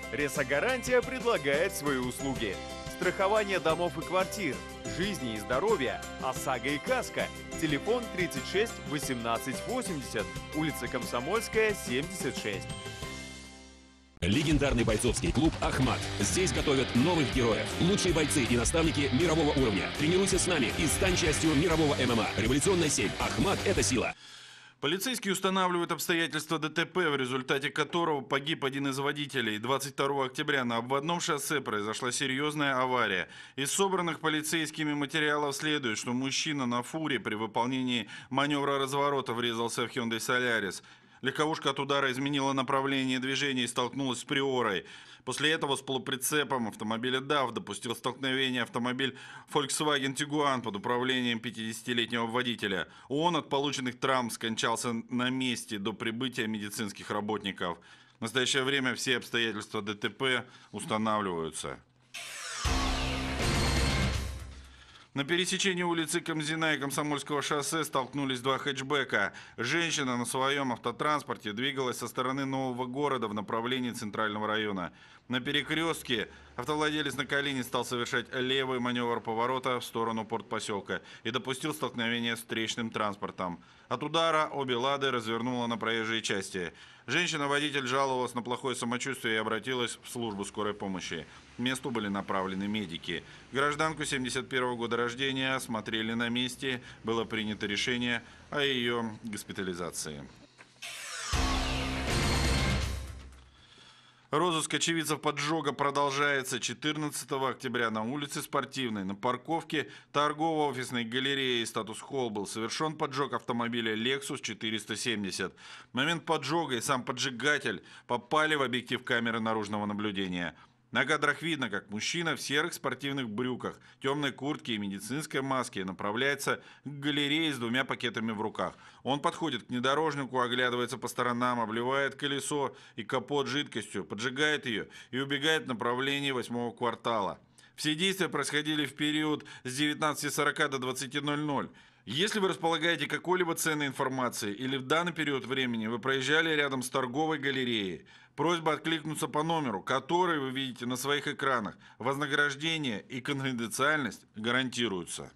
Ресо-гарантия предлагает свои услуги. Страхование домов и квартир, жизни и здоровья, ОСАГО и КАСКО. Телефон 36 18 80, улица Комсомольская, 76. Легендарный бойцовский клуб «Ахмат». Здесь готовят новых героев. Лучшие бойцы и наставники мирового уровня. Тренируйся с нами и стань частью мирового ММА. Революционная сеть «Ахмат» – это сила. Полицейские устанавливают обстоятельства ДТП, в результате которого погиб один из водителей. 22 октября на обводном шоссе произошла серьезная авария. Из собранных полицейскими материалов следует, что мужчина на фуре при выполнении маневра разворота врезался в Hyundai Solaris. Легковушка от удара изменила направление движения и столкнулась с Приорой. После этого с полуприцепом автомобиля DAF допустил столкновение автомобиль Volkswagen Tiguan под управлением 50-летнего водителя. Он от полученных травм скончался на месте до прибытия медицинских работников. В настоящее время все обстоятельства ДТП устанавливаются. На пересечении улицы Камзина и Комсомольского шоссе столкнулись два хэтчбека. Женщина на своем автотранспорте двигалась со стороны Нового города в направлении Центрального района. На перекрестке автовладелец на колени стал совершать левый маневр поворота в сторону портпоселка и допустил столкновение с встречным транспортом. От удара обе «Лады» развернула на проезжей части. Женщина-водитель жаловалась на плохое самочувствие и обратилась в службу скорой помощи. К месту были направлены медики. Гражданку 71 года рождения осмотрели на месте. Было принято решение о ее госпитализации. Розыск очевидцев поджога продолжается. 14 октября на улице Спортивной на парковке торгово-офисной галереи «Статус Холл» был совершен поджог автомобиля Lexus 470. В момент поджога и сам поджигатель попали в объектив камеры наружного наблюдения. На кадрах видно, как мужчина в серых спортивных брюках, темной куртке и медицинской маске направляется к галерее с двумя пакетами в руках. Он подходит к внедорожнику, оглядывается по сторонам, обливает колесо и капот жидкостью, поджигает ее и убегает в направлении 8-го квартала. Все действия происходили в период с 19:40 до 20:00. Если вы располагаете какой-либо ценной информацией или в данный период времени вы проезжали рядом с торговой галереей, просьба откликнуться по номеру, который вы видите на своих экранах. Вознаграждение и конфиденциальность гарантируются.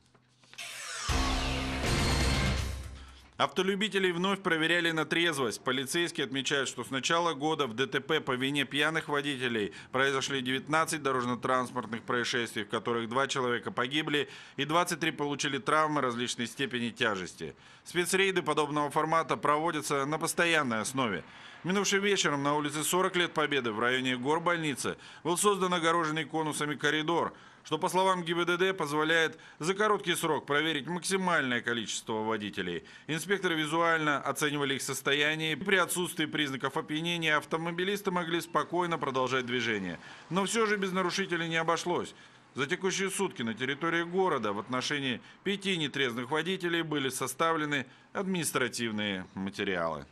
Автолюбителей вновь проверяли на трезвость. Полицейские отмечают, что с начала года в ДТП по вине пьяных водителей произошли 19 дорожно-транспортных происшествий, в которых 2 человека погибли и 23 получили травмы различной степени тяжести. Спецрейды подобного формата проводятся на постоянной основе. Минувшим вечером на улице 40 лет Победы в районе горбольницы был создан огороженный конусами коридор, что, по словам ГИБДД, позволяет за короткий срок проверить максимальное количество водителей. Инспекторы визуально оценивали их состояние, и при отсутствии признаков опьянения автомобилисты могли спокойно продолжать движение. Но все же без нарушителей не обошлось. За текущие сутки на территории города в отношении 5 нетрезвых водителей были составлены административные материалы.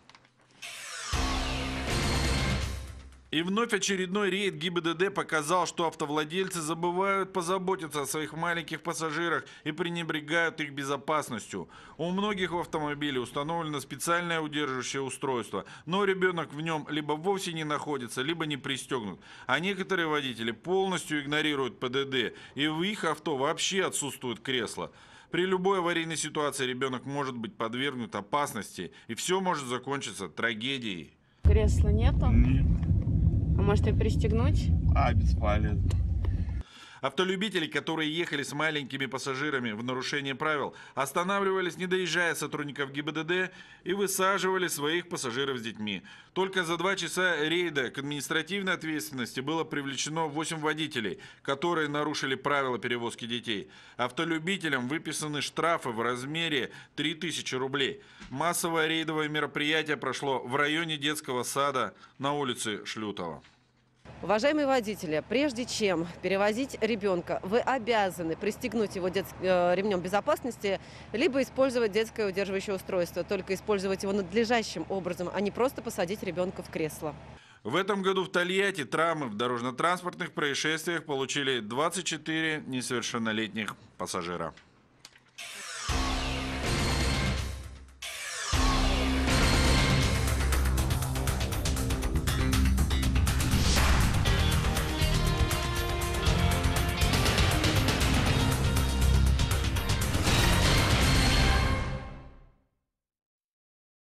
И вновь очередной рейд ГИБДД показал, что автовладельцы забывают позаботиться о своих маленьких пассажирах и пренебрегают их безопасностью. У многих в автомобиле установлено специальное удерживающее устройство, но ребенок в нем либо вовсе не находится, либо не пристегнут. А некоторые водители полностью игнорируют ПДД, и в их авто вообще отсутствует кресло. При любой аварийной ситуации ребенок может быть подвергнут опасности, и все может закончиться трагедией. Кресла нету? Нет. А может и пристегнуть? Бесполезно. Автолюбители, которые ехали с маленькими пассажирами в нарушение правил, останавливались, не доезжая сотрудников ГИБДД, и высаживали своих пассажиров с детьми. Только за 2 часа рейда к административной ответственности было привлечено 8 водителей, которые нарушили правила перевозки детей. Автолюбителям выписаны штрафы в размере 3000 рублей. Массовое рейдовое мероприятие прошло в районе детского сада на улице Шлютова. Уважаемые водители, прежде чем перевозить ребенка, вы обязаны пристегнуть его ремнем безопасности, либо использовать детское удерживающее устройство. Только использовать его надлежащим образом, а не просто посадить ребенка в кресло. В этом году в Тольятти травмы в дорожно-транспортных происшествиях получили 24 несовершеннолетних пассажира.